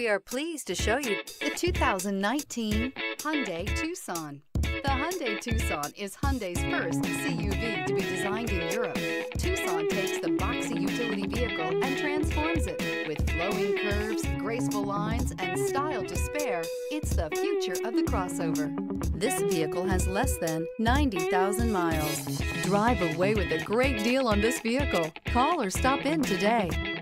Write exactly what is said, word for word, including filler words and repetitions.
We are pleased to show you the two thousand nineteen Hyundai Tucson. The Hyundai Tucson is Hyundai's first C U V to be designed in Europe. Tucson takes the boxy utility vehicle and transforms it. With flowing curves, graceful lines, and style to spare, it's the future of the crossover. This vehicle has less than ninety thousand miles. Drive away with a great deal on this vehicle. Call or stop in today.